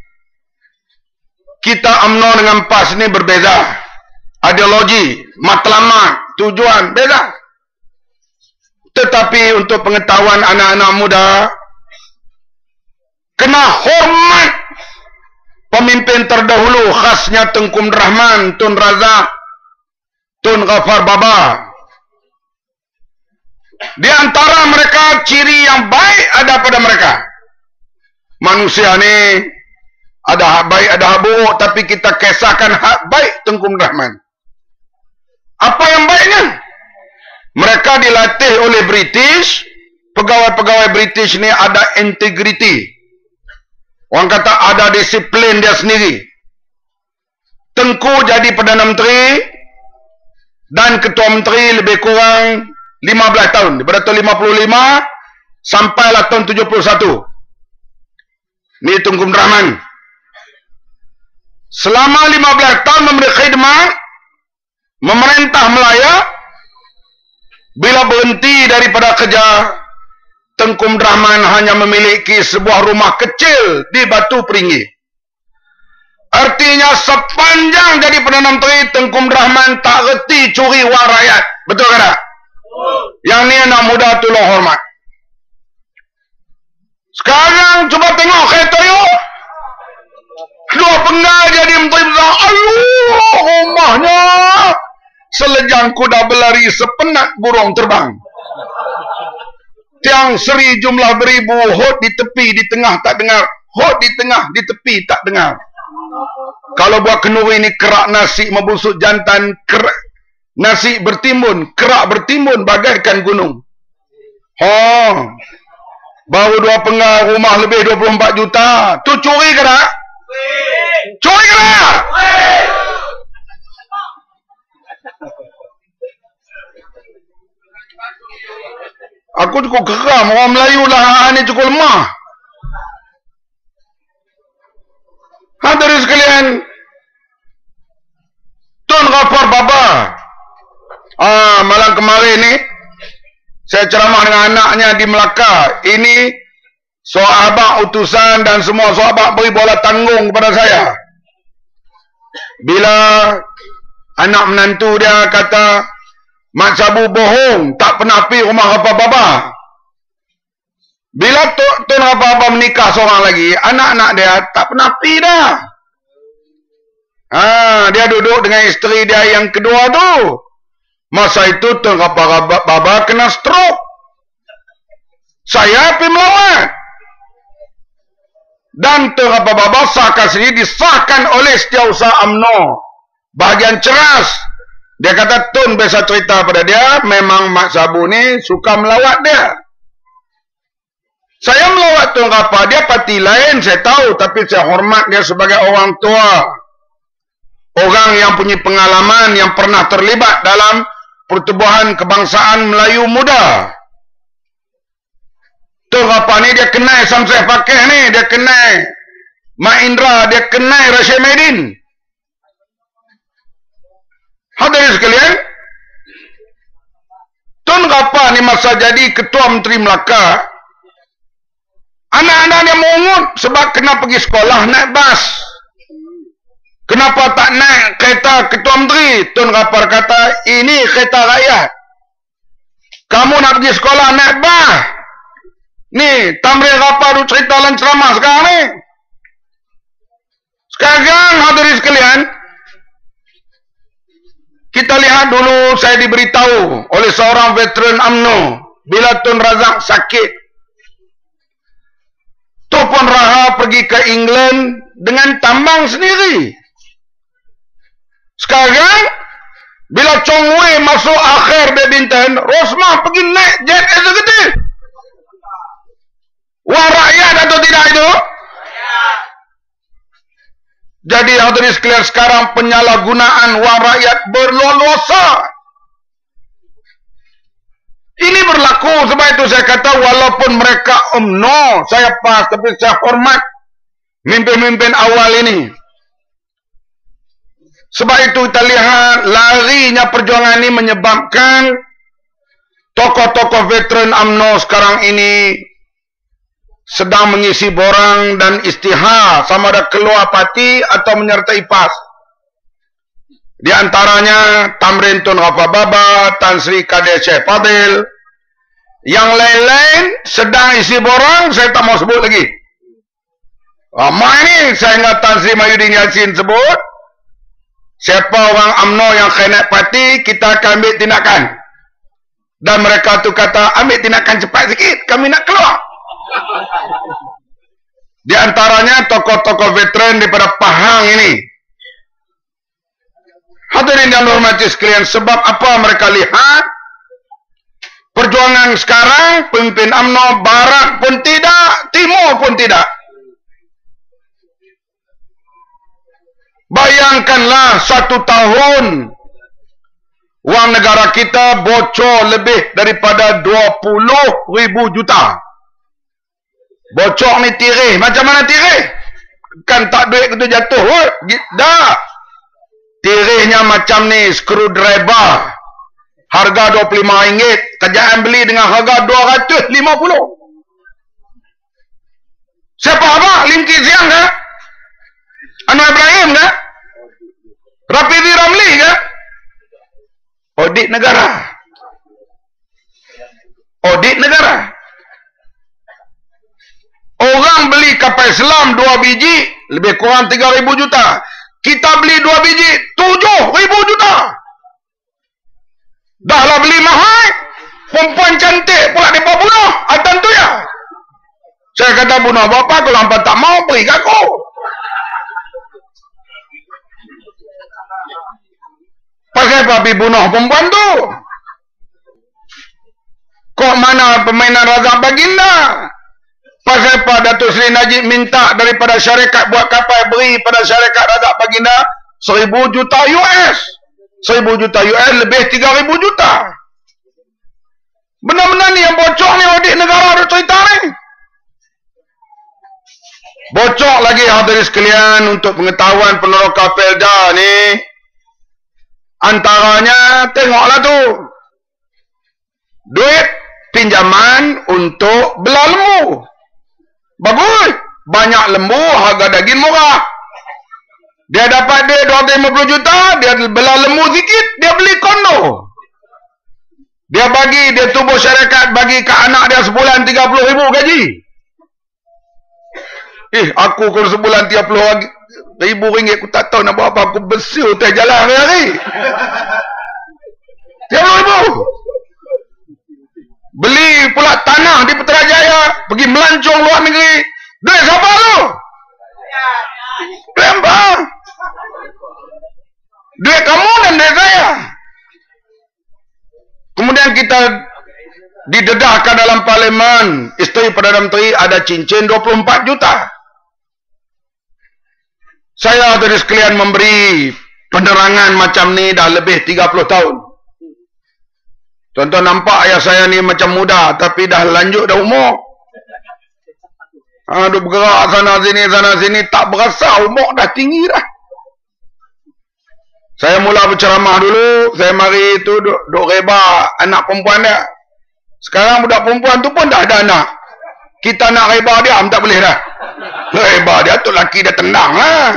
[SPEAKER 2] kita U M N O dengan P A S ini berbeza. Ideologi, matlamat, tujuan, beza. Tetapi untuk pengetahuan anak-anak muda, kena hormat pemimpin terdahulu, khasnya Tengku Rahman, Tun Razak, Tun Ghaffar Baba. Di antara mereka, ciri yang baik ada pada mereka. Manusia ni ada hak baik, ada hak buruk, tapi kita kisahkan hak baik Tengku Rahman. Apa yang baiknya? Mereka dilatih oleh British. Pegawai-pegawai British ni ada integriti. Orang kata ada disiplin dia sendiri. Tengku jadi Perdana Menteri dan Ketua Menteri lebih kurang lima belas tahun. Daripada tahun lima puluh lima sampailah tahun tujuh puluh satu. Ni Tengku Rahman. Selama lima belas tahun memberi khidmat, memerintah Melaya. Bila berhenti daripada kerja, Tengku Rahman hanya memiliki sebuah rumah kecil di Batu Peringgi. Artinya sepanjang jadi Perdana Menteri, Tengku Rahman tak reti curi wang rakyat. Betul ke tak? Yang ni anak muda tolong hormat. Sekarang cuba tengok kereta you. Dua penggal jadi Menteri Besar. Allah, rumahnya selejang kuda berlari, sepenat burung terbang. Tiang seri jumlah beribu, hot di tepi, di tengah tak dengar. Hot di tengah, di tepi tak dengar. Kalau buat kenduri ni kerak nasi membusuk jantan, kerak nasi bertimbun, kerak bertimbun bagaikan gunung. Oh, baru dua penggal, rumah lebih dua puluh empat juta. Tu curi ke tak? Curi ke tak? Aku cukup geram. Orang Melayu lah ni cukup lemah. Hadirin sekalian, Tun Ghaffar Baba, ah, malam kemarin ni saya ceramah dengan anaknya di Melaka. Ini sahabat utusan dan semua sahabat beri bola tanggung kepada saya. Bila anak menantu dia kata, Mak Sabu bohong, tak pernah pergi rumah Ghaffar Baba. Bila Tun Ghaffar Baba menikah seorang lagi, anak-anak dia tak pernah pergi dah. Ha, dia duduk dengan isteri dia yang kedua tu. Masa itu Tun Ghaffar Baba kena stroke. Saya pergi melawat. Dan Tun Ghaffar Baba sahkan sendiri, disahkan oleh Setiausaha U M N O. bahagian ceras. Dia kata Tun biasa cerita pada dia, memang Mak Sabu ni suka melawat dia. Saya melawat Tun Kapa, dia parti lain saya tahu, tapi saya hormat dia sebagai orang tua. Orang yang punya pengalaman, yang pernah terlibat dalam pertubuhan kebangsaan Melayu muda. Tun Kapa ni dia kenal Samseh Fakih ni, dia kenal Mak Indra, dia kenal Rashid Maidin. Hadirin sekalian, Tun Kapa ni masa jadi Ketua Menteri Melaka, anak-anak dia mengungut sebab kena pergi sekolah naik bas. Kenapa tak naik kereta Ketua Menteri? Tun Kapa kata, ini kereta rakyat. Kamu nak pergi sekolah naik bas. Ni, Tamrin Kapa tu cerita dalam ceramah sekarang ni. Sekarang hadirin sekalian, kita lihat dulu saya diberitahu oleh seorang veteran U M N O bila Tun Razak sakit. Tuan Raha pergi ke England dengan tambang sendiri. Sekarang bila Chong Wei masuk akhir badminton, Rosmah pergi naik jet eksekutif. Wang rakyat atau tidak itu? Jadi hadirin sekalian, sekarang penyalahgunaan wang rakyat berleluasa. Ini berlaku, sebab itu saya kata walaupun mereka U M N O, saya pas, tapi saya hormat mimpin-mimpin awal ini. Sebab itu kita lihat larinya perjuangan ini menyebabkan tokoh-tokoh veteran U M N O sekarang ini sedang mengisi borang dan istihar, sama ada keluar parti atau menyertai P A S. Di antaranya Tamrin Tun Kapa Baba, Tan Sri Kadir Syekh Fadil. Yang lain-lain sedang isi borang, saya tak mau sebut lagi. Ramai ni saya ingat Tan Sri Mahyudin Yassin sebut. Siapa orang U M N O yang khianat parti, kita akan ambil tindakan. Dan mereka tu kata, ambil tindakan cepat sikit, kami nak keluar. Di antaranya tokoh-tokoh veteran daripada Pahang ini. Hadirin yang hormati sekalian, sebab apa mereka lihat? Perjuangan sekarang, pemimpin U M N O Barat pun tidak, Timur pun tidak. Bayangkanlah satu tahun wang negara kita bocor lebih daripada dua puluh ribu juta. Bocor ni tirih. Macam mana tirih? Kan tak duit itu jatuh. Oh, dah. Tirihnya macam ni, screwdriver. Harga dua puluh lima ringgit. Kerajaan beli dengan harga dua ratus lima puluh. Siapa apa? Lim Kit Siang ke? Anwar Ibrahim ke? Rafidi Ramli ke? Audit negara. Audit negara. Orang beli kapal selam dua biji, lebih kurang tiga ribu juta. Kita beli dua biji, tujuh ribu juta. Dahlah beli mahal, perempuan cantik pula dia bunuh. Atan tu ya. Saya kata bunuh bapa, kalau hampa tak mau, beri ke aku. Pasal apa pergi bunuh perempuan tu? Kok mana permainan Razak Baginda? Pasal apa Datuk Seri Najib minta daripada syarikat buat kapal, beri pada syarikat Razak Baginda seribu juta U S. Seribu juta U S lebih tiga ribu juta. Benar-benar ni yang bocor ni audit negara ada cerita ni. Bocor lagi hadirin sekalian untuk pengetahuan peneroka Felda ni. Antaranya tengoklah tu. Duit pinjaman untuk belah lembu. Bagus. Banyak lembu, harga daging murah. Dia dapat duit dua ratus lima puluh juta, dia belah lembu sikit, dia beli kondo. Dia bagi, dia tubuh syarikat bagi ke anak dia sebulan tiga puluh ribu gaji. Eh, aku kalau sebulan tiga puluh ribu ringgit, aku tak tahu nak buat apa. Aku bersih hotel jalan hari-hari. tiga puluh ribu. Beli pula tanah di Putrajaya, pergi melancong luar negeri. Duit siapa tu? Lempar. Duit kamu dan duit saya. Kemudian kita didedahkan dalam parlimen, isteri Perdana Menteri ada cincin dua puluh empat juta. Saya dari sekalian memberi penerangan macam ni dah lebih tiga puluh tahun. Tuan-tuan nampak ayah saya ni macam muda, tapi dah lanjut dah umur. Ha, duk bergerak sana sini, sana sini, tak berasa umur dah tinggi dah. Saya mula berceramah dulu, saya mari tu duk, duk reba anak perempuan dia. Sekarang budak perempuan tu pun dah ada anak. Kita nak reba dia, tak boleh dah. Reba dia tu laki dia tendang lah.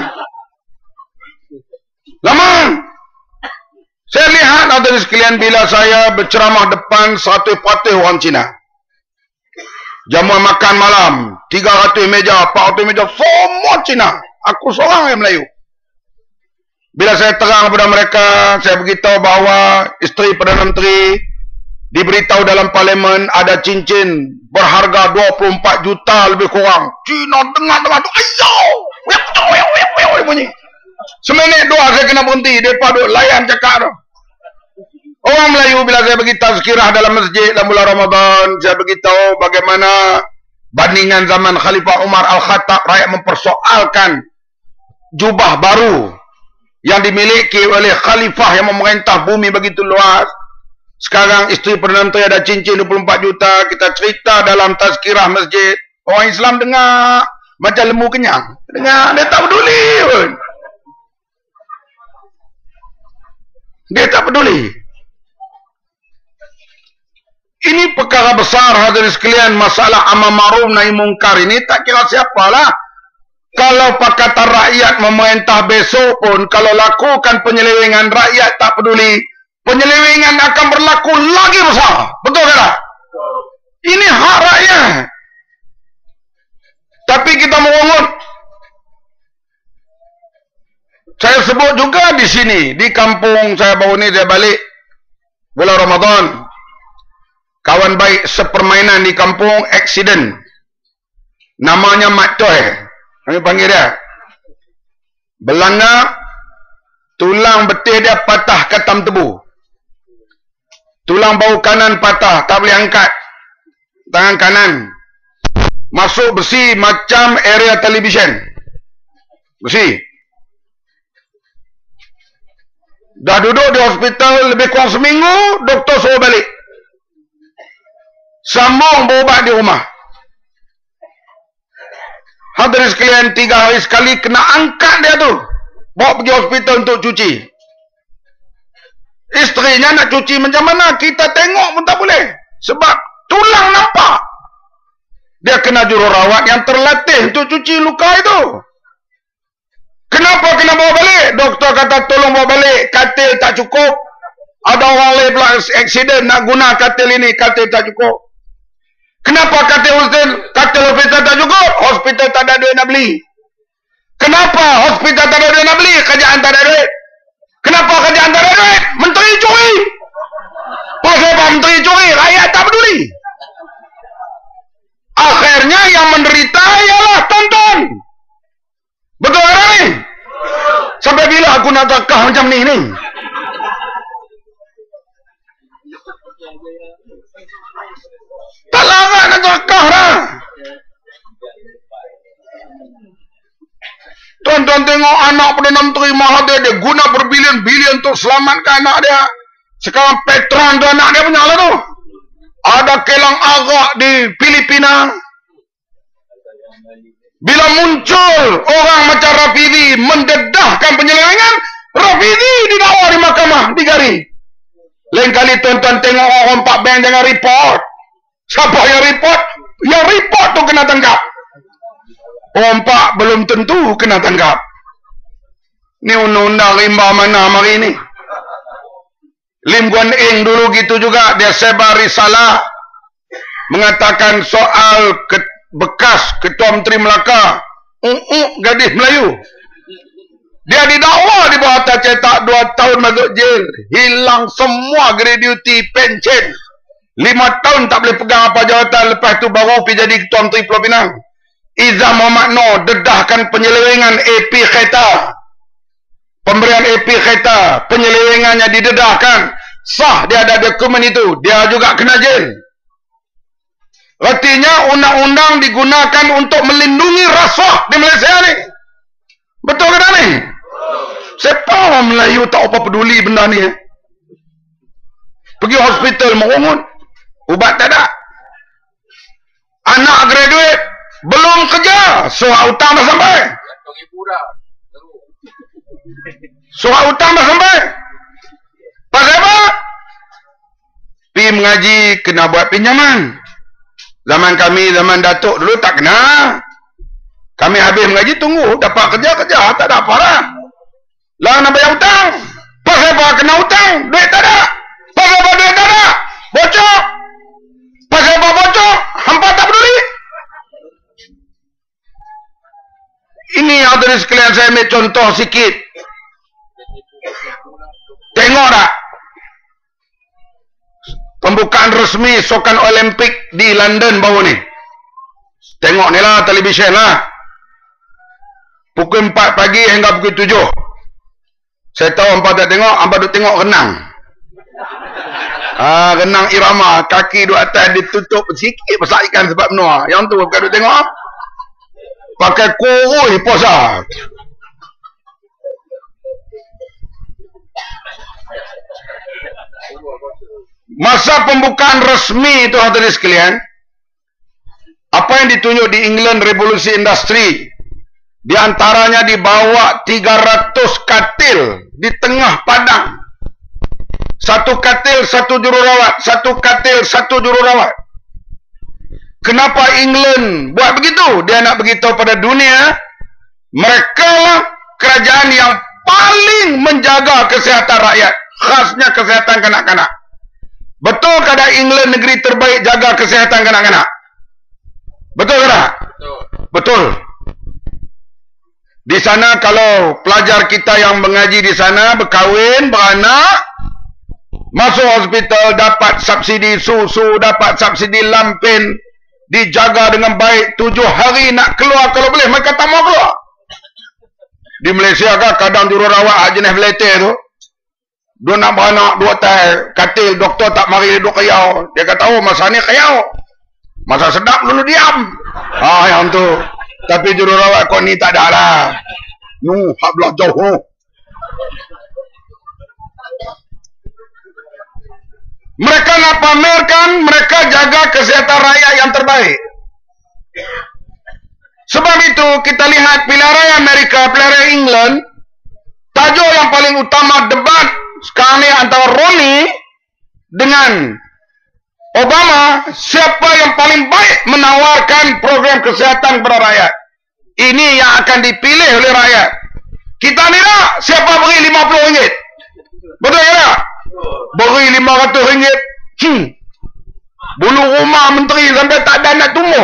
[SPEAKER 2] Lama. Saya lihat dari sekalian bila saya berceramah depan seratus peratus orang Cina. Jamuan makan malam, tiga ratus meja, empat ratus meja, semua Cina. Aku seorang yang Melayu. Bila saya terang kepada mereka, saya beritahu bahawa isteri Perdana Menteri diberitahu dalam parlimen ada cincin berharga dua puluh empat juta lebih kurang. Cina dengar-dengar tu, ayau! Dia bunyi. Seminit dua saya kena berhenti. Mereka duduk layan cakap tu. Orang Melayu bila saya bagi tazkirah dalam masjid dalam bulan Ramadan, saya beritahu bagaimana bandingan zaman Khalifah Umar Al-Khattab, rakyat mempersoalkan jubah baru yang dimiliki oleh khalifah yang memerintah bumi begitu luas. Sekarang isteri Perdana Menteri ada cincin dua puluh empat juta. Kita cerita dalam tazkirah masjid. Orang Islam dengar macam lembu kenyang. Dengar, dia tak peduli pun. Dia tak peduli. Ini perkara besar hadirin sekalian. Masalah amar ma'ruf nahi mungkar ini tak kira siapalah. Kalau Pakatan Rakyat memerintah besok pun, kalau lakukan penyelewengan, rakyat tak peduli, penyelewengan akan berlaku lagi besar. Betul tak? Ini hak rakyat. Tapi kita merungut. Saya sebut juga di sini, di kampung saya baru ni, saya balik bulan Ramadan. Kawan baik sepermainan di kampung, accident. Namanya Mat Toy. Kami panggil dia. Belanga, tulang betih dia patah katam tebu. Tulang bahu kanan patah, tak boleh angkat. Tangan kanan. Masuk besi macam area television. Besi. Dah duduk di hospital lebih kurang seminggu, doktor suruh balik. Sambung berubat di rumah. Hadirin sekalian, tiga hari sekali kena angkat dia tu. Bawa pergi hospital untuk cuci. Isterinya nak cuci macam mana? Kita tengok pun tak boleh. Sebab tulang nampak. Dia kena jururawat yang terlatih untuk cuci luka itu. Kenapa kena bawa balik? Doktor kata tolong bawa balik. Katil tak cukup. Ada orang lain pula accident nak guna katil ini. Katil tak cukup. Kenapa katil hospital, katil hospital tak cukup? Hospital tak ada duit nak beli. Kenapa hospital tak ada duit nak beli? Kerajaan tak ada duit. Kenapa kerajaan tak ada duit? Menteri curi. Pasal apa menteri curi? Rakyat tak peduli. Akhirnya yang menderita ialah tonton. Betul tak ni? Sampai bila aku nak takah macam ni ni? Tak larat nak takah dah. Tuan-tuan tengok anak Perdana Menteri Mahathir, dia guna berbilion-bilion untuk selamatkan anak dia. Sekarang Petron tu anak dia punya lah tu. Ada kelang arak di Filipina. Bila muncul orang macam Rafidi mendedahkan penyelewengan, Rafidi didakwa di mahkamah, digari. Lain kali tuan-tuan tengok orang rompak bank jangan report. Siapa yang report? Yang report tu kena tangkap. Rompak belum tentu kena tangkap. Ni undang-undang rimba mana hari ni? Lim Guan Eng dulu gitu juga. Dia sebar risalah mengatakan soal ke, bekas Ketua Menteri Melaka, uh-uh, gadis Melayu. Dia didakwa di bawah atas cetak dua tahun masuk jail. Hilang semua gratuity pension. Lima tahun tak boleh pegang apa jawatan. Lepas tu baru pergi jadi Ketua Menteri Pulau Pinang. Izzah Muhammad Noor dedahkan penyelewengan A P kereta. pemberian A P kereta, penyelewengannya didedahkan, sah dia ada dokumen itu, dia juga kena jail. Artinya undang-undang digunakan untuk melindungi rasuah di Malaysia ni. Betul ke tak ni? Siapa orang Melayu tak apa peduli benda ni? Eh? Pergi hospital merungut, ubat tak ada. Anak graduate, belum kerja, surat hutang dah sampai. Surat hutang dah sampai. Pasal apa? Pi mengaji kena buat pinjaman. Zaman kami, zaman Datuk dulu tak kena. Kami habis mengaji, tunggu. Dapat kerja-kerja, tak ada apa lah. Lah nak bayar hutang. Pasal apa kena hutang? Duit tak ada. Pasal apa duit tak ada? Bocor. Pasal apa bocor? Hampa tak peduli. Ini hadirin sekalian, saya ambil contoh sikit. Tengok tak? Pembukaan resmi Sukan Olimpik di London baru ni. Tengok ni lah, televisyen lah. Pukul empat pagi hingga pukul tujuh. Saya tahu hampa tak tengok, hampa duk tengok renang. Ah, renang irama, kaki duk atas ditutup sikit besar ikan sebab menua. Yang tu bukan duk tengok. Pakai kurui posa. Masa pembukaan resmi itu hadirin sekalian, apa yang ditunjuk di England Revolusi Industri, di antaranya dibawa tiga ratus katil di tengah padang. Satu katil, satu jururawat, satu katil, satu jururawat. Kenapa England buat begitu? Dia nak beritahu pada dunia, mereka lah kerajaan yang paling menjaga kesihatan rakyat, khasnya kesihatan kanak-kanak. Betul kadang England negeri terbaik jaga kesihatan kanak-kanak? Betul ke tak? Betul. Betul. Di sana kalau pelajar kita yang mengaji di sana berkahwin, beranak, masuk hospital dapat subsidi susu, dapat subsidi lampin, dijaga dengan baik. Tujuh hari nak keluar kalau boleh, mereka tak mau keluar. Di Malaysia kan kadang jururawat jenis veleter tu, dia nak beranak, dua tai katil, doktor tak mari duduk kayau. Dia kata, oh masa ni kayau. Masa sedap dulu diam. Ah yang tu. Tapi jururawat kau ni tak ada lah. Nu, hak belah jauh. Oh. Mereka nak pamerkan, mereka jaga kesihatan rakyat yang terbaik. Sebab itu kita lihat pilihan raya Amerika, pilihan raya England, tajuk yang paling utama debat sekarang ni antara Romney dengan Obama, siapa yang paling baik menawarkan program kesihatan kepada rakyat. Ini yang akan dipilih oleh rakyat. Kita ni tak, siapa beri lima puluh ringgit? Betul tak? Beri lima ratus ringgit. Hmm. Bulu rumah menteri sampai tak ada nak tumbuh.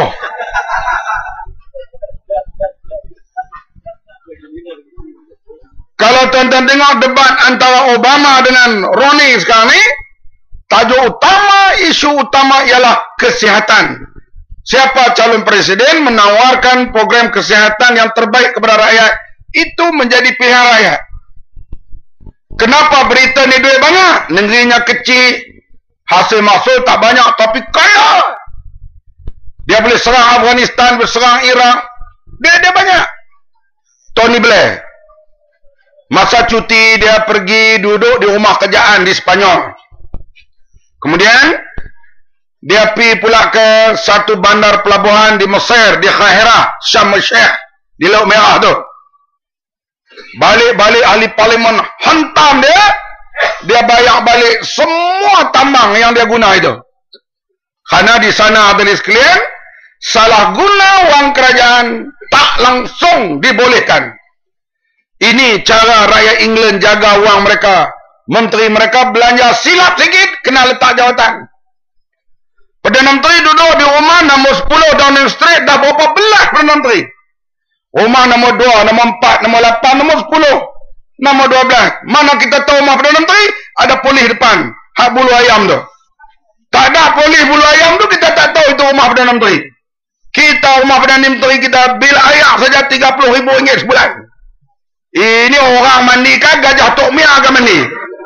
[SPEAKER 2] Kalau tuan-tuan tengok debat antara Obama dengan Romney sekarang ni, tajuk utama, isu utama ialah kesihatan. Siapa calon presiden menawarkan program kesihatan yang terbaik kepada rakyat, itu menjadi pilihan rakyat. Kenapa berita ni duit banyak? Negerinya kecil, hasil mahsul tak banyak, tapi kaya. Dia boleh serang Afghanistan, boleh serang Iraq. Dia dia banyak. Tony Blair, masa cuti dia pergi duduk di rumah kerajaan di Spanyol. Kemudian dia pergi pula ke satu bandar pelabuhan di Mesir, di Khahirah, Syam al-Sheikh, di Laut Merah tu. Balik-balik ahli parlimen hantam dia, dia bayar balik semua tambang yang dia guna itu. Karena di sana hadirin sekalian, salah guna wang kerajaan tak langsung dibolehkan. Ini cara rakyat England jaga wang mereka. Menteri mereka belanja silap sikit, kena letak jawatan. Perdana Menteri duduk di rumah nombor sepuluh Downing Street, dah berapa belas Perdana Menteri. Rumah nombor dua, nombor empat, nombor lapan, nombor sepuluh, nombor dua belas. Mana kita tahu rumah Perdana Menteri? Ada polis depan. Hak bulu ayam tu. Tak ada polis bulu ayam tu, kita tak tahu itu rumah Perdana Menteri. Kita rumah Perdana Menteri kita bil air saja tiga puluh ribu ringgit sebulan. Ini orang mandikan, gajah Tok Mia akan mandi.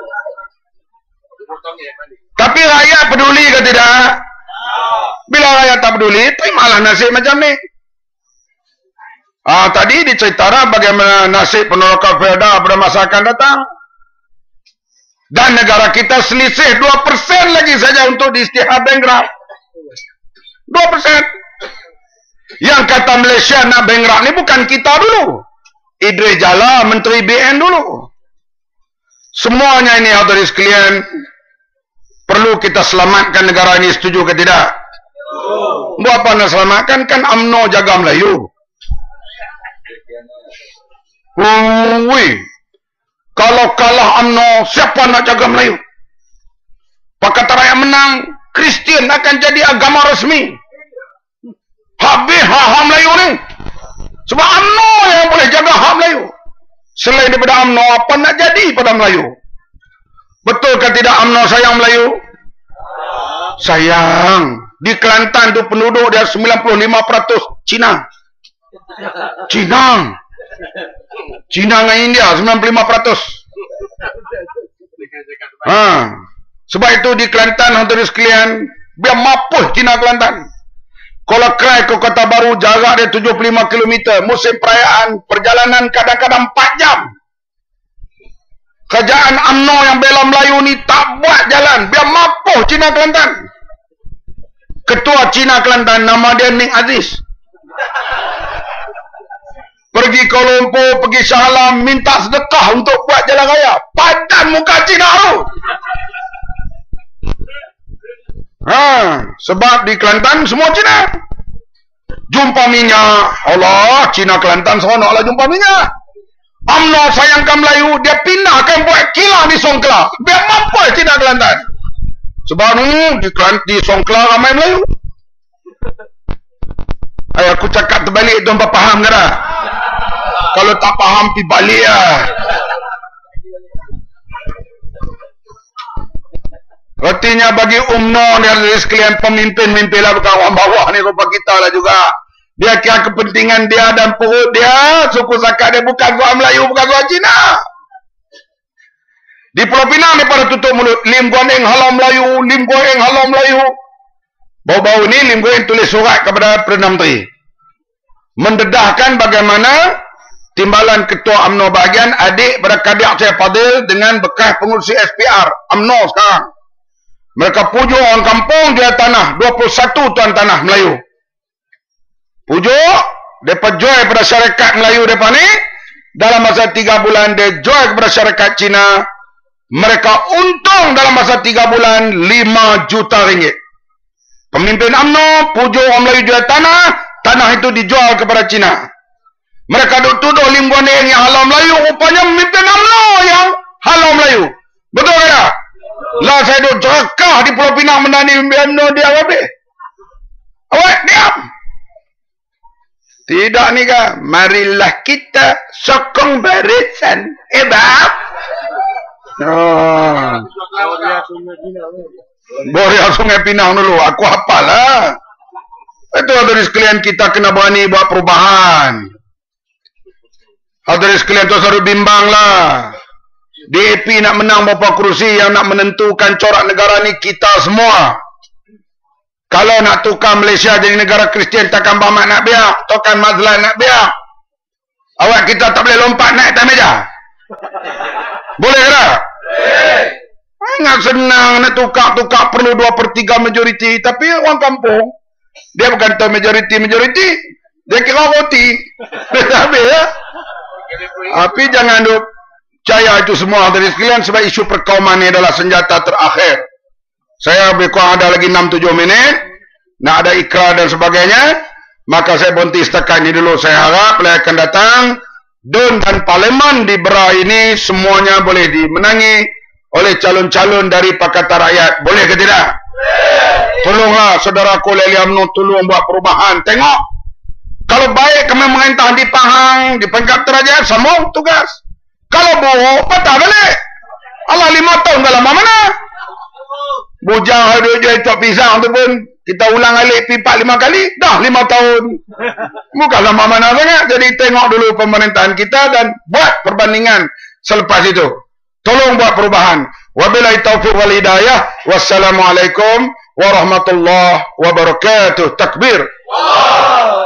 [SPEAKER 2] Tapi rakyat peduli ke tidak? Bila rakyat tak peduli, terimalah nasib macam ni. Ah, tadi diceritakan bagaimana nasib penolakan feodal pada masa akan datang. Dan negara kita selisih dua persen lagi saja untuk diisytihar bankrupt. dua persen. Yang kata Malaysia nak bankrupt ni bukan kita dulu. Idris Jala, Menteri B N dulu. Semuanya ini hadirin sekalian, perlu kita selamatkan negara ini, setuju ke tidak? Buat apa nak selamatkan? Kan U M N O jaga Melayu. Ui, kalau kalah U M N O, siapa nak jaga Melayu? Pakatan Rakyat menang, Kristian akan jadi agama resmi. Habis hak-hak Melayu ni. Sebab U M N O yang boleh jaga hak Melayu. Selain daripada U M N O, apa nak jadi pada Melayu? Betul ke tidak U M N O sayang Melayu? Sayang. Di Kelantan tu penduduk dia sembilan puluh lima peratus Cina. Cina. Cina dengan India sembilan puluh lima peratus. Ha. Sebab itu di Kelantan, hadirin sekalian, biar mapuh Cina Kelantan. Kalau kerai ke Kota Baru, jarak dia tujuh puluh lima kilometer. Musim perayaan, perjalanan kadang-kadang empat jam. Kerajaan U M N O yang bela Melayu ni tak buat jalan. Biar mapuh Cina Kelantan. Ketua Cina Kelantan, nama dia Ning Aziz. Pergi Kuala Lumpur, pergi Shah Alam, minta sedekah untuk buat jalan raya. Padan muka Cina tu. Ha, sebab di Kelantan semua Cina. Jumpa minyak. Allah, Cina Kelantan seronok lah jumpa minyak. U M N O sayangkan Melayu, dia pindahkan buat kilang di Songkla. Biar mampu Cina Kelantan. Sebab ni, di, di Songkla ramai Melayu. Ay, aku cakap terbalik, tuan faham ke tak? Kalau tak faham, pergi balik lah. Artinya bagi U M N O ni ada sekalian pemimpin-pemimpin lah, bukan orang bawah ni, rupa kita lah juga. Dia kira kepentingan dia dan perut dia, suku zakat dia bukan suara Melayu, bukan suara Cina. Di Pulau Pinang ni pada tutup mulut. Lim Guan Eng halau Melayu, Lim Guan Eng halau Melayu. Bau-bau ni Lim Guan Eng tulis surat kepada Perdana Menteri. Mendedahkan bagaimana timbalan Ketua U M N O bahagian adik pada Kadiak Syed Fadil dengan bekas pengurusi S P R U M N O sekarang. Mereka pujuk orang kampung dia tanah, dua puluh satu tuan tanah Melayu. Pujuk, mereka jual kepada syarikat Melayu mereka ni, dalam masa tiga bulan dia jual kepada syarikat Cina, mereka untung dalam masa tiga bulan lima juta ringgit. Pemimpin U M N O, pujuk orang Melayu jual tanah, tanah itu dijual kepada Cina. Mereka duk tuduh Lim Guan Eng yang halau Melayu, rupanya pemimpin U M N O yang halau Melayu. Betul ke tak? Lah saya duk jerakah di Pulau Pinang menani U M N O dia habis. Awak diam. Tidak ni kan? Marilah kita sokong barisan. Eh bab. Oh. Boria Sungai Pinang dulu. Aku hafal lah. Itu hadirin sekalian, kita kena berani buat perubahan. Hadirin sekalian tu harus bimbang lah. D A P nak menang berapa kerusi, yang nak menentukan corak negara ni kita semua. Kalau nak tukar Malaysia jadi negara Kristian, takkan Bahmat nak biar, takkan Mazlan nak biar. Awak kita tak boleh lompat naik atas meja. Boleh ke tak? Ingat senang nak tukar-tukar, perlu dua per tiga majoriti. Tapi orang kampung, dia bukan tahu majoriti-majoriti. Dia kira roti. Habis ya. Tapi jangan duk percaya itu semua dari sekalian, sebab isu perkauman ini adalah senjata terakhir. Saya lebih kurang ada lagi enam tujuh minit, nak ada ikrar dan sebagainya, maka saya berhenti setakat ini dulu. Saya harap pilihan akan datang, D U N dan Parlimen di Beras ini semuanya boleh dimenangi oleh calon-calon dari Pakatan Rakyat. Boleh ke tidak? Tolonglah saudaraku Leli U M N O, tolong buat perubahan. Tengok, kalau baik kami merintah di Pahang, di Pangkat Terajat, sambung tugas. Kalau buruk, patah balik. Allah lima tahun dah lama mana? Bujang ada je cok pisang tu pun kita ulang alik pipat lima kali, dah lima tahun. Bukan lama mana sangat. Jadi tengok dulu pemerintahan kita dan buat perbandingan selepas itu. Tolong buat perubahan. Wabillahi taufiq wal hidayah. Wassalamualaikum warahmatullahi wabarakatuh. Takbir.